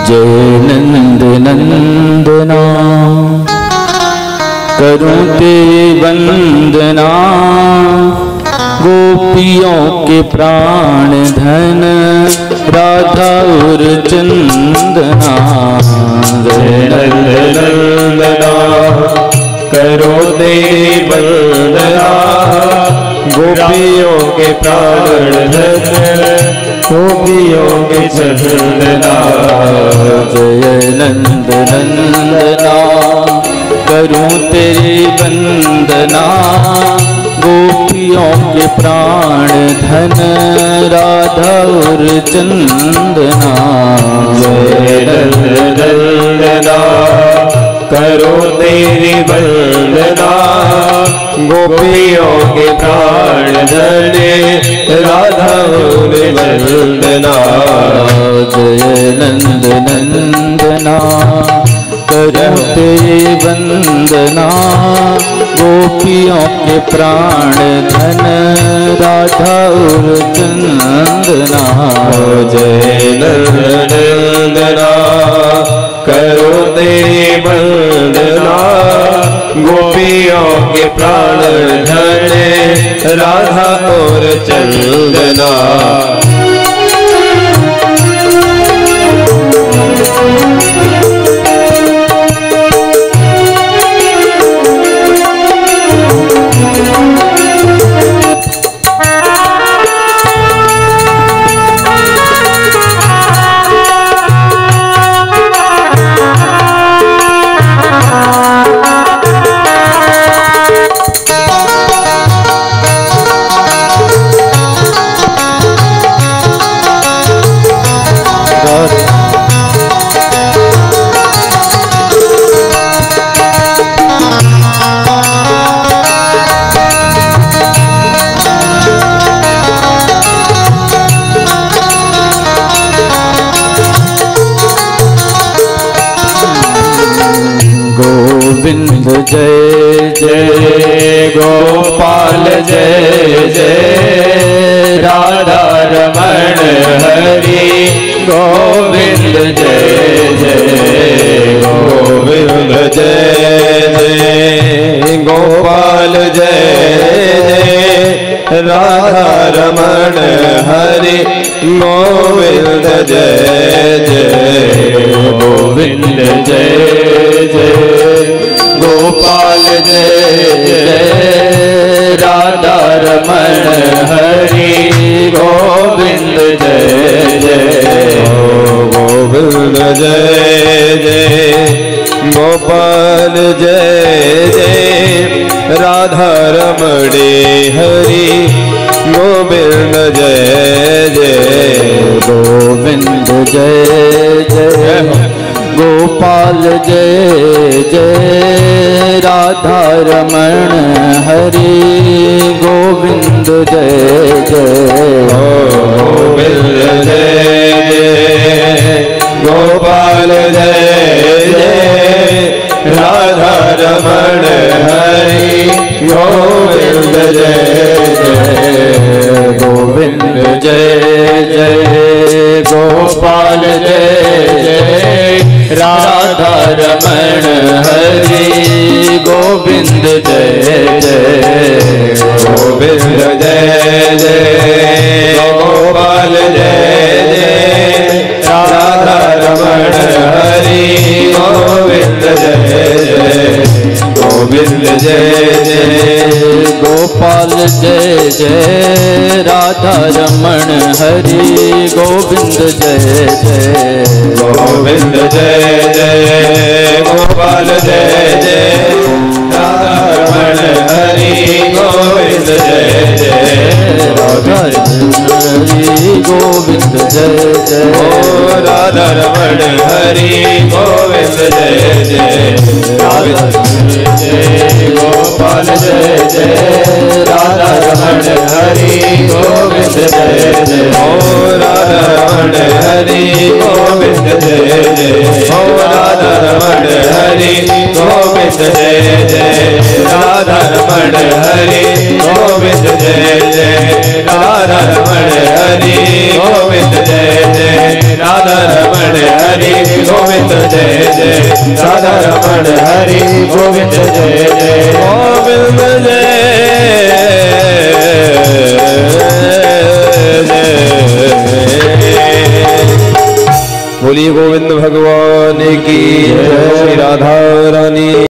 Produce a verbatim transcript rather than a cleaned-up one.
जय नंद नंदना करूं तेरी वंदना, गोपियों के प्राण धन राधा और चंदना। जय नंद नंदना करो तेरी वंदना, गोपियों के प्राण धन गोपियों के चंदना। जय नंद नंदना करूं तेरी वंदना, गोपियों के प्राण धन राधा और चंदना। जय नंद नंदना करो तेरी वंदना, गोपियों के प्राण धन राधा और चंदना। जय नंद नंदना करूं तेरी वंदना, गोपियों के प्राण धन राधा और चंदना। जय नंद नंदना करो तेरी वंदना, गोपियों के प्राण धन राधा और चंदना। गोविंद जय जय गोपाल जय जय राधा रमण हरि। गोविंद जय जय गोविंद जय जय गोपाल जय जय राधा रमण हरि। गोविंद जय जय गोविंद जय जय गोपाल जय जय राधा रमण हरि। गोविंद जय जय गोविंद जय जय गोपाल जय जय राधा रमण हरि। गोविंद जय जय गोविंद जय जय गोपाल जय जय राधा रमण हरि। गोविंद जय जय गोविंद जय जय गोपाल जय जय राधा रमण हरि। गोविंद जय जय गोविंद जय जय गोपाल जय जय राधा रमण हरि। गोविंद जय जय गोविंद जय जय गोपाल जय जय राधा रमण हरि। गोविंद जय जय गोविंद जय जय गोपाल जय जय राधा रमण हरि। गोविंद जय जय गोविंद जय जय गोपाल जय जय राधा रमण हरि। गोविंद जय जय राधा हरि। गोविंद जय जय ओ राधा रमण हरि। गोविंद जय जय राधा जय गोपाल जय जय राधा रमण हरि। गोविंद जय जय ओ राधा रमण हरि। गोविंद जय जय ओ राधा रमण हरि। गोविंद जय जय राधा रमण हरि। गोविंद जय जय राधा रमण हरि। गोविंद जय जय राधा रमण हरि। जय राधा रमण हरि गोविंद जय जय गोविंद जय। बोलिए गोविंद भगवान की जय। श्री राधा रानी।